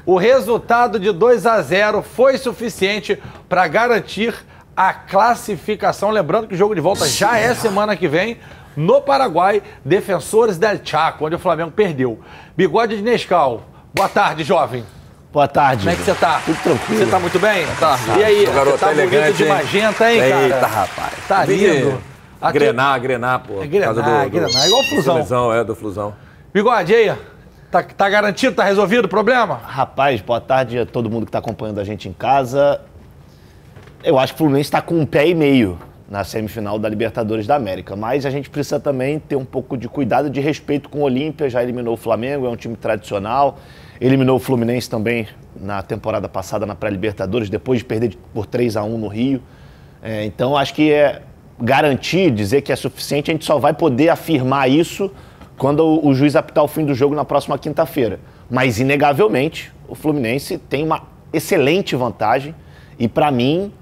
O resultado de 2-0 foi suficiente para garantir a classificação. Lembrando que o jogo de volta já é semana que vem, no Paraguai, Defensores del Chaco, onde o Flamengo perdeu. Bigode de Nescau. Boa tarde, jovem. Boa tarde. Como é que você tá? Tudo tranquilo. Você tá muito bem? Tá. E aí, garoto, você tá elegante, bonito de magenta, hein, cara? Eita, rapaz. Tá lindo. Grenar, pô. É Grenar, igual o Flusão. Flusão, do Flusão. Bigode, aí, tá garantido, tá resolvido o problema? Rapaz, boa tarde a todo mundo que tá acompanhando a gente em casa. Eu acho que o Fluminense está com um pé e meio na semifinal da Libertadores da América, mas a gente precisa também ter um pouco de cuidado, de respeito com o Olímpia. Já eliminou o Flamengo, é um time tradicional. Eliminou o Fluminense também na temporada passada na pré-Libertadores, depois de perder por 3-1 no Rio. Então, acho que garantir, dizer que é suficiente, a gente só vai poder afirmar isso quando o juiz apitar o fim do jogo na próxima quinta-feira. Mas, inegavelmente, o Fluminense tem uma excelente vantagem e, para mim,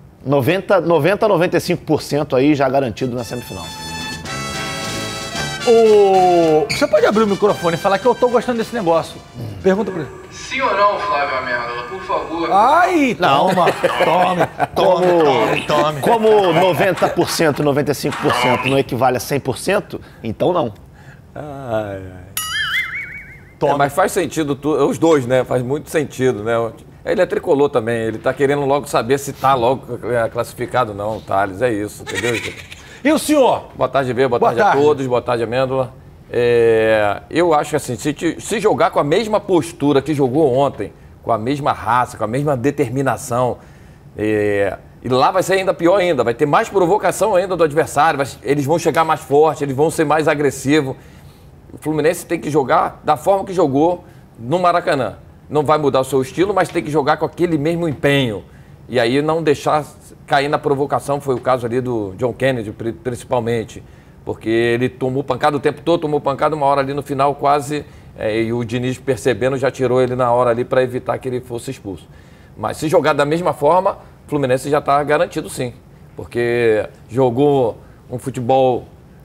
95% aí já garantido na semifinal. Você pode abrir o microfone e falar que eu tô gostando desse negócio. Pergunta pra ele. Sim ou não, Flávio Amêndola, por favor? Ai, toma, tome. Como 90%, 95% não equivale a 100%, então não. Mas faz sentido, os dois, né? Faz muito sentido, né? Ele é tricolor também, ele tá querendo logo saber se tá logo classificado ou não, Thales, é isso, entendeu? E o senhor? Boa tarde, Vê, boa tarde a todos, boa tarde, Amêndola. Eu acho que assim, se jogar com a mesma postura que jogou ontem, com a mesma raça, com a mesma determinação, e lá vai ser ainda pior ainda, vai ter mais provocação ainda do adversário, eles vão chegar mais forte, eles vão ser mais agressivos. O Fluminense tem que jogar da forma que jogou no Maracanã. Não vai mudar o seu estilo, mas tem que jogar com aquele mesmo empenho. E aí não deixar cair na provocação, foi o caso ali do John Kennedy, principalmente. Porque ele tomou pancada o tempo todo, tomou pancada uma hora ali no final quase, e o Diniz percebendo já tirou ele na hora ali para evitar que ele fosse expulso. Mas se jogar da mesma forma, o Fluminense já está garantido sim. Porque jogou um futebol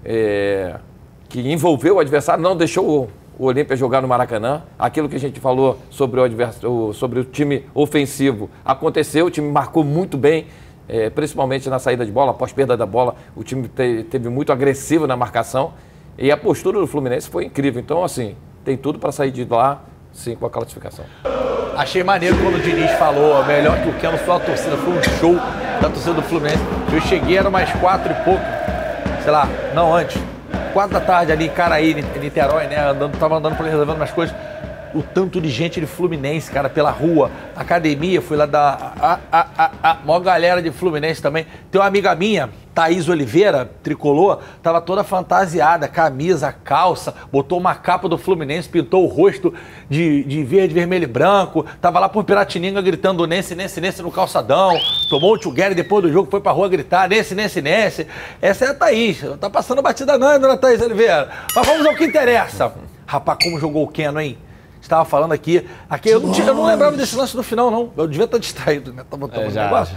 que envolveu o adversário, não deixou o Olímpia jogar no Maracanã. Aquilo que a gente falou sobre o time ofensivo aconteceu, o time marcou muito bem, principalmente na saída de bola, após perda da bola, o time teve muito agressivo na marcação e a postura do Fluminense foi incrível. Então, assim, tem tudo para sair de lá, sim, com a classificação. Achei maneiro quando o Diniz falou, melhor que o Keno, foi a torcida, foi um show da torcida do Fluminense. Eu cheguei, era mais 4 e pouco, sei lá, não antes. 4 da tarde ali em Caraí, em Niterói, né? Tava andando por ali, resolvendo umas coisas. O tanto de gente de Fluminense, cara, pela rua. Academia, fui lá da... maior galera de Fluminense também. Tem uma amiga minha, Thaís Oliveira, tricolor, tava toda fantasiada, camisa, calça, botou uma capa do Fluminense, pintou o rosto de verde, vermelho e branco. Tava lá por Piratininga gritando nesse no calçadão. Tomou o Tchugueri depois do jogo, foi pra rua gritar nesse. Essa é a Thaís. Não tá passando batida não, dona Thaís Oliveira. Mas vamos ao que interessa. Rapaz, como jogou o Keno, hein? Estava falando aqui eu não lembrava desse lance no final, não. Eu devia estar distraído, né? Tava negócio.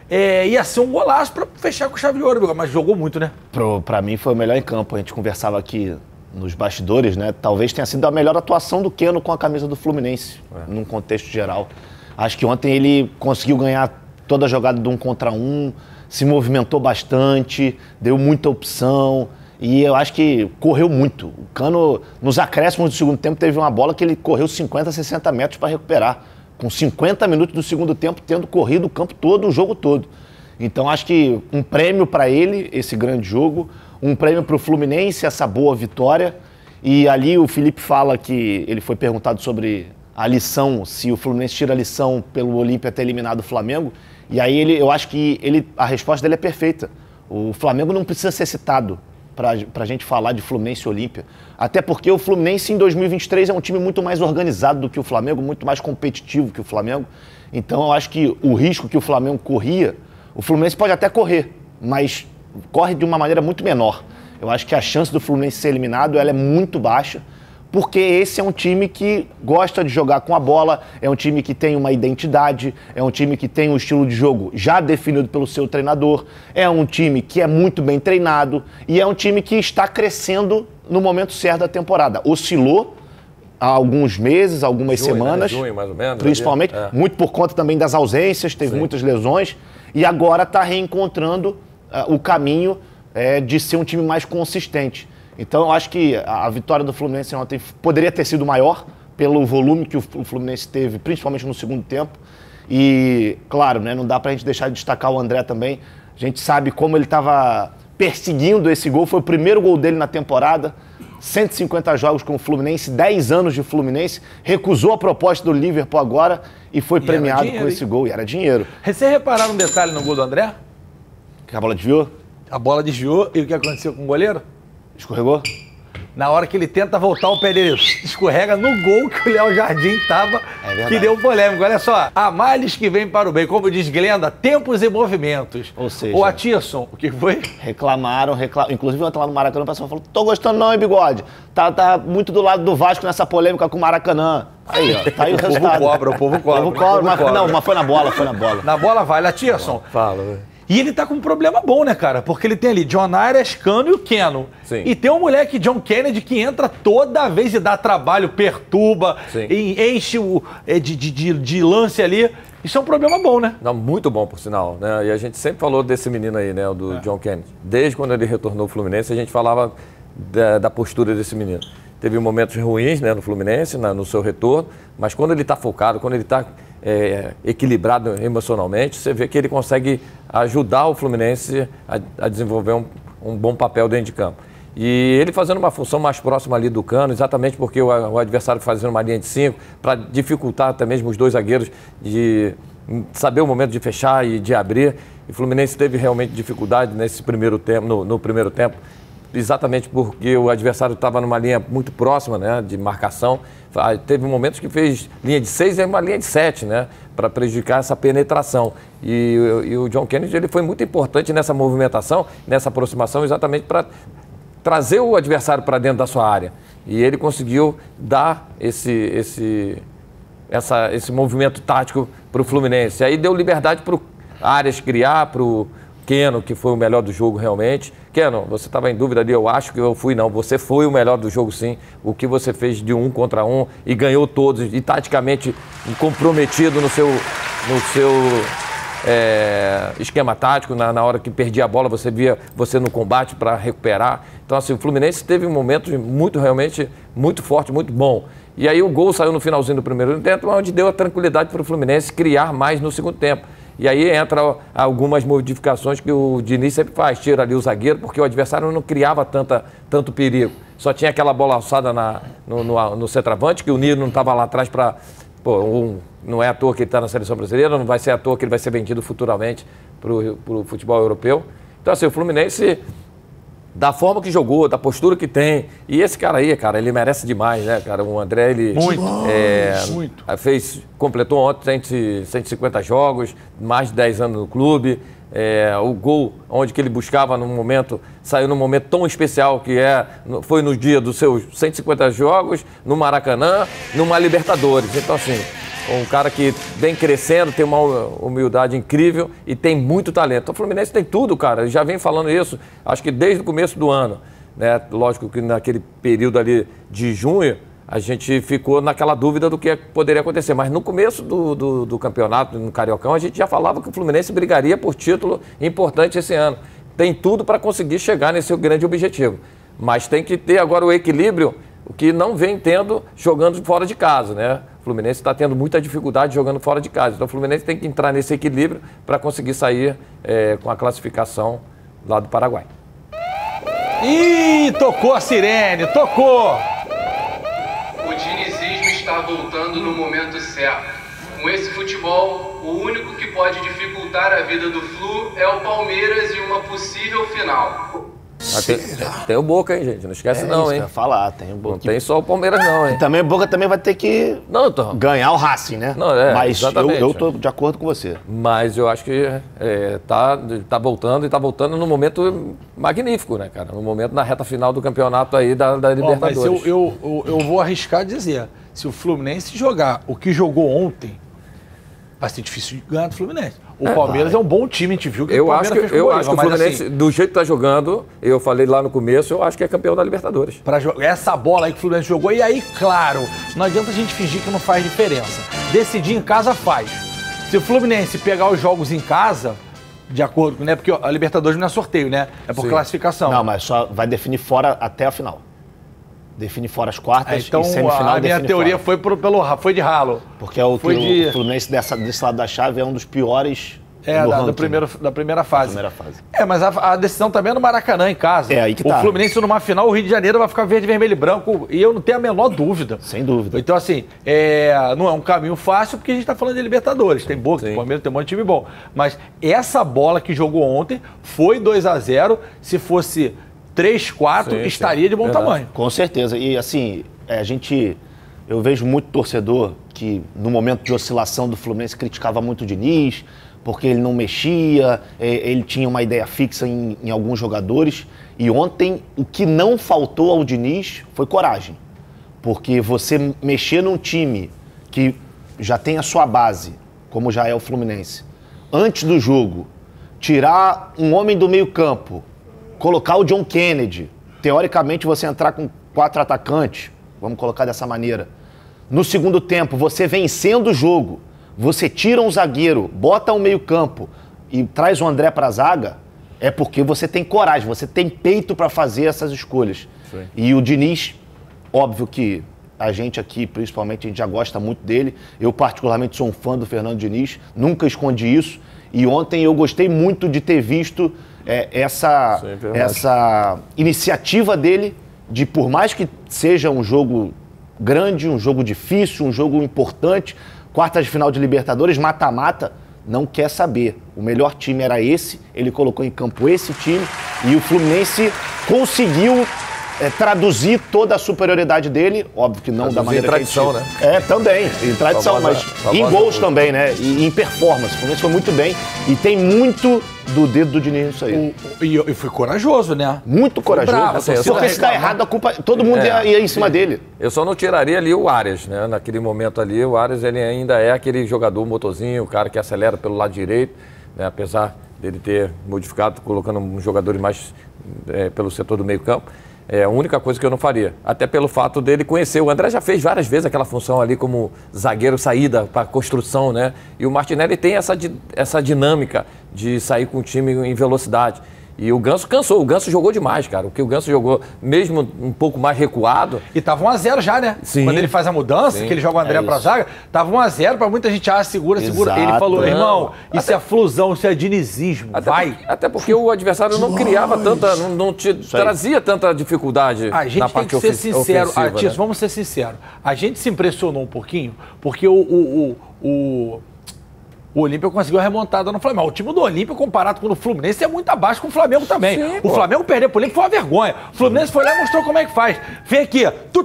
Ia ser um golaço para fechar com chave de ouro, mas jogou muito, né? Para mim foi o melhor em campo. A gente conversava aqui nos bastidores, né? Talvez tenha sido a melhor atuação do Keno com a camisa do Fluminense, num contexto geral. Acho que ontem ele conseguiu ganhar toda a jogada de 1 contra 1, se movimentou bastante, deu muita opção. E eu acho que correu muito. O Cano, nos acréscimos do segundo tempo, teve uma bola que ele correu 50, 60 metros para recuperar. Com 50 minutos do segundo tempo, tendo corrido o campo todo, o jogo todo. Então, acho que um prêmio para ele, esse grande jogo. Um prêmio para o Fluminense, essa boa vitória. E ali o Felipe fala que ele foi perguntado sobre a lição, se o Fluminense tira a lição pelo Olímpia ter eliminado o Flamengo. E aí eu acho que a resposta dele é perfeita. O Flamengo não precisa ser citado para a gente falar de Fluminense e Olímpia. Até porque o Fluminense em 2023 é um time muito mais organizado do que o Flamengo, muito mais competitivo que o Flamengo. Então eu acho que o risco que o Flamengo corria, o Fluminense pode até correr, mas corre de uma maneira muito menor. Eu acho que a chance do Fluminense ser eliminado ela é muito baixa, porque esse é um time que gosta de jogar com a bola, é um time que tem uma identidade, é um time que tem um estilo de jogo já definido pelo seu treinador, é um time que é muito bem treinado e é um time que está crescendo no momento certo da temporada. Oscilou há alguns meses, algumas semanas. Junho, mais ou menos. Principalmente, muito por conta também das ausências, teve muitas lesões. E agora está reencontrando o caminho de ser um time mais consistente. Então, eu acho que a vitória do Fluminense ontem poderia ter sido maior pelo volume que o Fluminense teve, principalmente no segundo tempo. E, claro, né, não dá pra gente deixar de destacar o André também. A gente sabe como ele estava perseguindo esse gol. Foi o primeiro gol dele na temporada. 150 jogos com o Fluminense, 10 anos de Fluminense. Recusou a proposta do Liverpool agora e foi premiado com esse gol. E era dinheiro. Vocês repararam um detalhe no gol do André? Que a bola desviou? A bola desviou e o que aconteceu com o goleiro? Escorregou? Na hora que ele tenta voltar, o pé dele escorrega no gol que o Léo Jardim tava, que deu polêmico. Olha só, há males que vêm para o bem. Como diz Glenda, tempos e movimentos. Ou seja... O Atirson, o que foi? Reclamaram. Inclusive, ontem lá no Maracanã, o pessoal falou, tô gostando não, hein, Bigode? Tá muito do lado do Vasco nessa polêmica com o Maracanã. Aí, ó, tá aí o resultado. O povo cobra. Mas foi na bola. Na bola vai, Atirson. Fala, velho. E ele tá com um problema bom, né, cara? Porque ele tem ali John Arias, Cano e o Keno. Sim. E tem um moleque, John Kennedy, que entra toda vez e dá trabalho, perturba, e enche de lance ali. Isso é um problema bom, né? Não, muito bom, por sinal, né? E a gente sempre falou desse menino aí, né, do John Kennedy. Desde quando ele retornou ao Fluminense, a gente falava da postura desse menino. Teve momentos ruins, né, no Fluminense, no seu retorno, mas quando ele tá focado, quando ele tá equilibrado emocionalmente, você vê que ele consegue ajudar o Fluminense a desenvolver um bom papel dentro de campo. E ele fazendo uma função mais próxima ali do Cano, exatamente porque o adversário fazendo uma linha de 5, para dificultar até mesmo os dois zagueiros de saber o momento de fechar e de abrir. E o Fluminense teve realmente dificuldade nesse primeiro tempo, no primeiro tempo, exatamente porque o adversário estava numa linha muito próxima, né, de marcação. Teve momentos que fez linha de 6 e uma linha de 7, né, para prejudicar essa penetração. E o John Kennedy ele foi muito importante nessa movimentação, nessa aproximação, exatamente para trazer o adversário para dentro da sua área. E ele conseguiu dar esse movimento tático para o Fluminense. Aí deu liberdade para o Arias criar, para o Keno, que foi o melhor do jogo realmente. Keno, você estava em dúvida ali, eu acho que eu fui, não. Você foi o melhor do jogo, sim. O que você fez de 1 contra 1 e ganhou todos, e taticamente comprometido no seu esquema tático. Na hora que perdia a bola, você via você no combate para recuperar. Então, assim, o Fluminense teve um momento realmente muito forte, muito bom. E aí o gol saiu no finalzinho do primeiro tempo, onde deu a tranquilidade para o Fluminense criar mais no segundo tempo. E aí entra algumas modificações que o Diniz sempre faz, tira ali o zagueiro, porque o adversário não criava tanto perigo. Só tinha aquela bola alçada no centroavante, que o Nino não estava lá atrás para... não é à toa que ele está na seleção brasileira, não vai ser à toa que ele vai ser vendido futuramente para o futebol europeu. Então, assim, o Fluminense, da forma que jogou, da postura que tem, e esse cara aí, cara, ele merece demais, né, cara? O André, ele... Muito. Completou ontem 150 jogos, mais de 10 anos no clube. O gol, onde que ele buscava num momento, saiu num momento tão especial que foi no dia dos seus 150 jogos, no Maracanã, numa Libertadores. Então, assim, um cara que vem crescendo, tem uma humildade incrível e tem muito talento. Então, o Fluminense tem tudo, cara. Eu já vem falando isso, acho que desde o começo do ano, né? Lógico que naquele período ali de junho, a gente ficou naquela dúvida do que poderia acontecer. Mas no começo do campeonato, no Cariocão, a gente já falava que o Fluminense brigaria por título importante esse ano. Tem tudo para conseguir chegar nesse grande objetivo. Mas tem que ter agora o equilíbrio, o que não vem tendo jogando fora de casa, né? O Fluminense está tendo muita dificuldade jogando fora de casa. Então o Fluminense tem que entrar nesse equilíbrio para conseguir sair com a classificação lá do Paraguai. Ih, tocou a sirene, tocou! O dinizismo está voltando no momento certo. Com esse futebol, o único que pode dificultar a vida do Flu é o Palmeiras e uma possível final. Tem o Boca, hein, gente? Não esquece não, hein? Eu ia falar, tem o Boca. Não tem só o Palmeiras não, hein? E também o Boca também vai ter que ganhar o Racing, né? Não, mas exatamente. eu tô de acordo com você. Mas eu acho que tá voltando, e tá voltando num momento magnífico, né, cara? No momento na reta final do campeonato aí da Libertadores. Mas eu vou arriscar dizer, se o Fluminense jogar o que jogou ontem, vai ser difícil ganhar do Fluminense. O Palmeiras é um bom time, a gente viu que eu o acho Palmeiras que, eu acho que o Fluminense, assim, do jeito que tá jogando, eu falei lá no começo, eu acho que é campeão da Libertadores. Pra jogar essa bola aí que o Fluminense jogou, e aí, claro, não adianta a gente fingir que não faz diferença. Decidir em casa faz. Se o Fluminense pegar os jogos em casa, de acordo com, né? Porque a Libertadores não é sorteio, né? É por classificação. Não, mas só vai definir fora até a final. Define fora as quartas então, e semifinal a minha teoria fora. foi de ralo. Porque o Fluminense desse lado da chave é um dos piores da primeira fase. Mas a decisão também é no Maracanã, em casa. É aí que tá. O Fluminense numa final, o Rio de Janeiro vai ficar verde, vermelho e branco, e eu não tenho a menor dúvida. Sem dúvida. Então, assim, não é um caminho fácil, porque a gente tá falando de Libertadores. Tem Boca, tem Palmeiras, tem um monte de time bom. Mas essa bola que jogou ontem foi 2-0. Se fosse 3-4, estaria de bom tamanho. Com certeza. E assim, eu vejo muito torcedor que no momento de oscilação do Fluminense criticava muito o Diniz, porque ele não mexia, ele tinha uma ideia fixa em alguns jogadores. E ontem o que não faltou ao Diniz foi coragem. Porque você mexer num time que já tem a sua base, como já é o Fluminense, antes do jogo, tirar um homem do meio-campo, colocar o John Kennedy, teoricamente você entrar com 4 atacantes, vamos colocar dessa maneira. No segundo tempo, você vencendo o jogo, você tira um zagueiro, bota um meio-campo e traz o André para a zaga, é porque você tem coragem, você tem peito para fazer essas escolhas. Sim. E o Diniz, óbvio que a gente aqui, principalmente, a gente já gosta muito dele. Eu, particularmente, sou um fã do Fernando Diniz, nunca escondi isso. E ontem eu gostei muito de ter visto essa iniciativa dele de, por mais que seja um jogo grande, um jogo difícil, um jogo importante, quartas de final de Libertadores, mata-mata, não quer saber. O melhor time era esse, ele colocou em campo esse time e o Fluminense conseguiu traduzir toda a superioridade dele, óbvio que não da maneira tradição, que a gente... né? Também, em tradição, mas em gols também, né? E em performance. O Fluminense foi muito bem e tem muito do dedo do Diniz nisso aí. E foi corajoso, né? Muito corajoso. Bravo, porque se dá errado, a culpa... Todo mundo ia em cima dele. Eu só não tiraria ali o Arias, né? Naquele momento ali, o Arias ele ainda é aquele jogador motorzinho, o cara que acelera pelo lado direito, né? Apesar dele ter modificado, colocando um jogador mais pelo setor do meio campo. É a única coisa que eu não faria. Até pelo fato dele conhecer. O André já fez várias vezes aquela função ali como zagueiro saída para construção, né? E o Martinelli tem essa dinâmica de sair com o time em velocidade. E o Ganso cansou. O Ganso jogou demais, cara. O que o Ganso jogou, mesmo um pouco mais recuado... E tava 1-0 já, né? Sim. Quando ele faz a mudança, que ele joga o André pra zaga, tava 1-0 pra muita gente, segura. Exato. Ele falou, irmão, isso é flusão, isso é dinizismo, Até porque o adversário não criava tanta, não te trazia tanta dificuldade na parte ofensiva. A gente tem que ser sincero, né? Vamos ser sinceros. A gente se impressionou um pouquinho, porque o Olímpia conseguiu a remontada no Flamengo. O time do Olímpia, comparado com o Fluminense, é muito abaixo com o Flamengo também. Sim, o Flamengo perder pro Olímpia foi uma vergonha. O Fluminense foi lá e mostrou como é que faz. Vem aqui,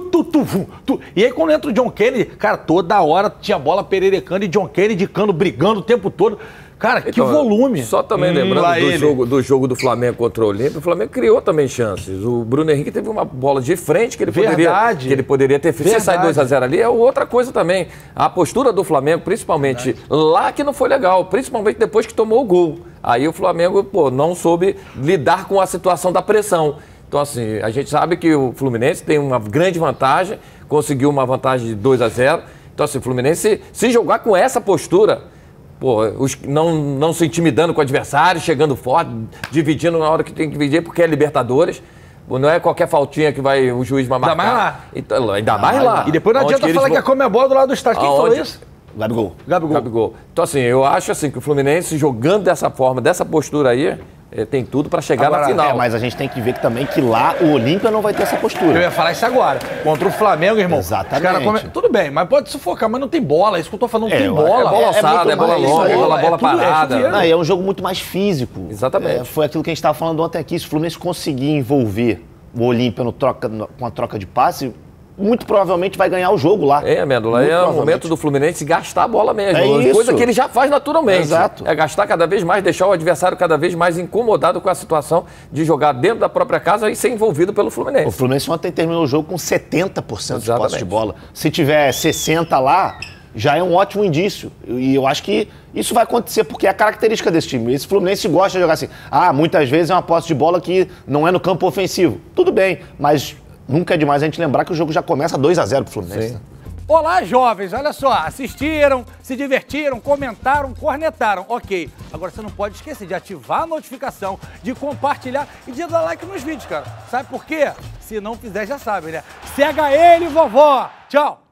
E aí, quando entra o John Kennedy, cara, toda hora tinha bola pererecando e John Kennedy brigando o tempo todo. Cara, então, que volume. Só também lembrando do jogo do Flamengo contra o Olímpia, o Flamengo criou também chances. O Bruno Henrique teve uma bola de frente que ele poderia ter feito. Se sair 2-0 ali, é outra coisa também. A postura do Flamengo, principalmente lá, que não foi legal. Principalmente depois que tomou o gol. Aí o Flamengo, não soube lidar com a situação da pressão. Então, assim, a gente sabe que o Fluminense tem uma grande vantagem, conseguiu uma vantagem de 2-0. Então, assim, o Fluminense, se jogar com essa postura... não se intimidando com o adversário, chegando forte, dividindo na hora que tem que dividir, porque é Libertadores. Não é qualquer faltinha que o juiz vai marcar. Ainda mais lá. Então, ainda mais lá. E depois não adianta falar que a Comebol do lado do estádio. Quem falou isso? Gabigol. Então, assim, eu acho assim, que o Fluminense, jogando dessa forma, dessa postura aí, tem tudo para chegar na final. Mas a gente tem que ver também que lá o Olímpia não vai ter essa postura. Eu ia falar isso agora. Contra o Flamengo, irmão. Exatamente. Tudo bem, mas pode sufocar, mas não tem bola. Isso que eu tô falando, não tem bola. É bola alçada, é bola longa, bola parada. É um jogo muito mais físico. Exatamente. Foi aquilo que a gente estava falando ontem aqui. Se o Fluminense conseguir envolver o Olímpia com a troca de passe, muito provavelmente vai ganhar o jogo lá. Amêndola, é o momento do Fluminense gastar a bola mesmo. Coisa que ele já faz naturalmente. Exato. É gastar cada vez mais, deixar o adversário cada vez mais incomodado com a situação de jogar dentro da própria casa e ser envolvido pelo Fluminense. O Fluminense ontem terminou o jogo com 70% de posse de bola. Se tiver 60 lá, já é um ótimo indício. E eu acho que isso vai acontecer, porque é a característica desse time. Esse Fluminense gosta de jogar assim. Muitas vezes é uma posse de bola que não é no campo ofensivo. Tudo bem, mas nunca é demais a gente lembrar que o jogo já começa 2-0 pro Fluminense. Né? Olá, jovens, olha só, assistiram, se divertiram, comentaram, cornetaram, ok. Agora você não pode esquecer de ativar a notificação, de compartilhar e de dar like nos vídeos, cara. Sabe por quê? Se não fizer, já sabe, né? Cega ele, vovó! Tchau!